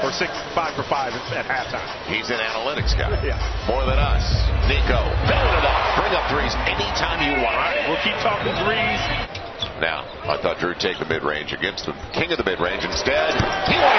or 5 for 5 at halftime. He's an analytics guy. Yeah. More than us. Nico, belling it up. Bring up threes anytime you want. All right, we'll keep talking threes. Now, I thought Drew would take the mid-range against the king of the mid-range. Instead, he went